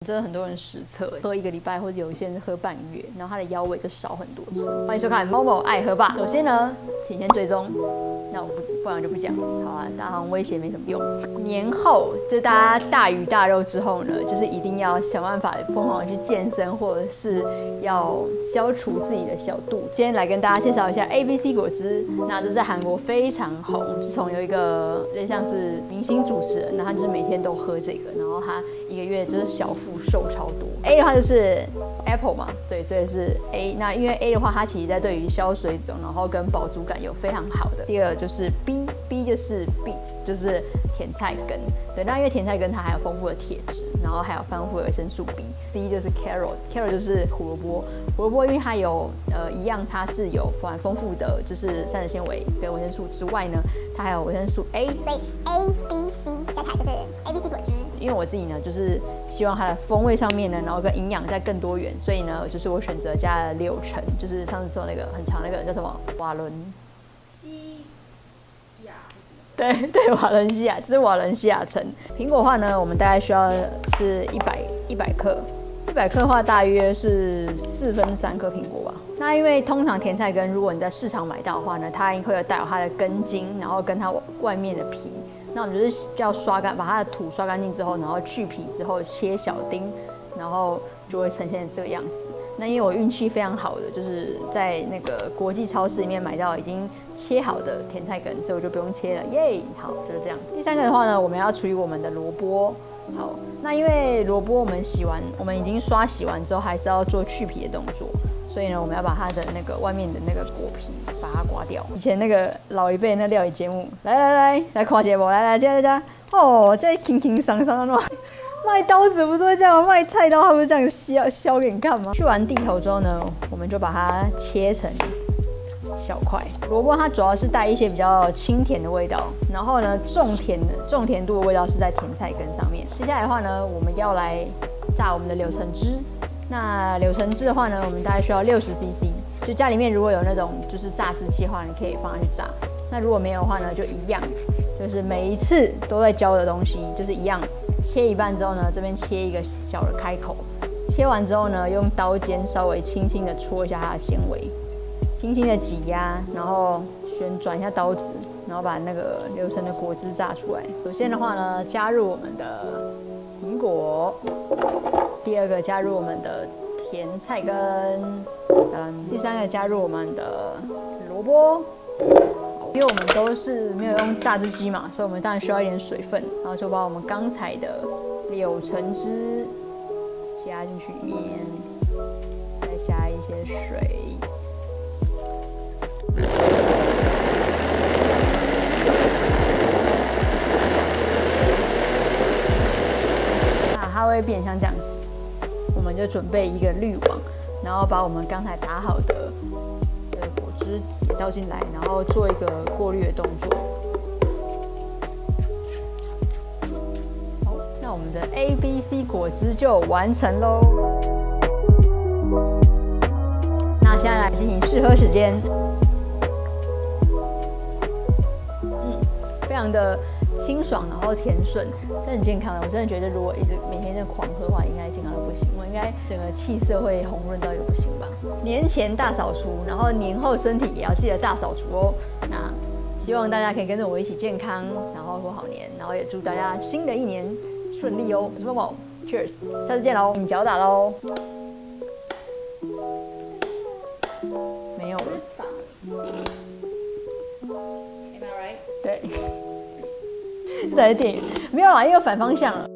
真的很多人实测，喝1个礼拜，或者有一些人喝半个月，然后他的腰围就少很多寸。欢迎收看某某爱喝吧。首先呢，请先追踪，那我不然就不讲。好啊，大家好像威胁没什么用。年后就大家大鱼大肉之后呢，就是一定要想办法疯狂的去健身，或者是要消除自己的小肚。今天来跟大家介绍一下 ABC 果汁，那这在韩国非常红。自从有一个有点像是明星主持人，那他就是每天都喝这个，然后他1个月就是小腹瘦超多。A 的话就是 Apple 嘛，对，所以是 A。那因为 A 的话，它其实在对于消水肿，然后跟饱足感有非常好的。第二就是 B 就是 beets， 就是甜菜根。对，那因为甜菜根它还有丰富的铁质，然后还有丰富的维生素 B。C 就是 carrot 就是胡萝卜。胡萝卜因为它有一样，它是有蛮丰富的，就是膳食纤维跟维生素之外呢，它还有维生素 A。 所以 A、B、C 加起来就是 ABC 果汁。 因为我自己呢，就是希望它的风味上面呢，然后跟营养再更多元，所以呢，就是我选择加了6成，就是上次说那个很长那个叫什么瓦伦西亚，对，瓦伦西亚，这是瓦伦西亚橙。苹果的话呢，我们大概需要是100克，100克的话大约是4分3颗苹果吧。那因为通常甜菜根，如果你在市场买到的话呢，它会有带有它的根茎，然后跟它外面的皮。那我们就是要刷干，把它的土刷干净之后，然后去皮之后切小丁，然后就会呈现这个样子。那因为我运气非常好的，就是在那个国际超市里面买到已经切好的甜菜根，所以我就不用切了，耶！好，就是这样。第3个的话呢，我们要处理我们的萝卜。好，那因为萝卜我们已经刷洗完之后，还是要做去皮的动作。所以呢，我们要把它的那个外面的那个果皮把它刮掉。以前那个老一辈那料理节目，来看节目，来，这哦，这轻轻桑桑的卖刀子不是会这样吗？卖菜刀他不是这样削给你看吗？去完地头之后呢，我们就把它切成小块。萝卜它主要是带一些比较清甜的味道，然后呢，重甜度的味道是在甜菜根上面。接下来的话呢，我们要来榨我们的柳橙汁。那柳橙汁的话呢，我们大概需要60cc。就家里面如果有那种就是榨汁器的话，你可以放下去榨。那如果没有的话呢，就一样，就是每一次都在教的东西，就是一样。切一半之后呢，这边切一个小的开口。切完之后呢，用刀尖稍微轻轻的戳一下它的纤维，轻轻的挤压，然后旋转一下刀子，然后把那个柳橙的果汁榨出来。首先的话呢，加入我们的苹果。第2个加入我们的甜菜根，第3个加入我们的萝卜。因为我们都是没有用榨汁机嘛，所以我们当然需要一点水分，然后就把我们刚才的柳橙汁加进去里面，再加一些水。那它会变像这样子。我们就准备一个滤网，然后把我们刚才打好的果汁也倒进来，然后做一个过滤的动作。好，那我们的 ABC 果汁就完成喽。那现在来进行试喝时间。非常的清爽，然后甜顺，真的很健康的。我真的觉得，如果一直每天这样狂喝的话，应该健康到不行。我应该整个气色会红润到一个不行吧。年前大扫除，然后年后身体也要记得大扫除哦。那希望大家可以跟着我一起健康，然后过好年，然后也祝大家新的一年顺利哦。我是某某 ，Cheers， 下次见喽，你脚打喽。没有了。对。这才是电影，没有啦，因为反方向了。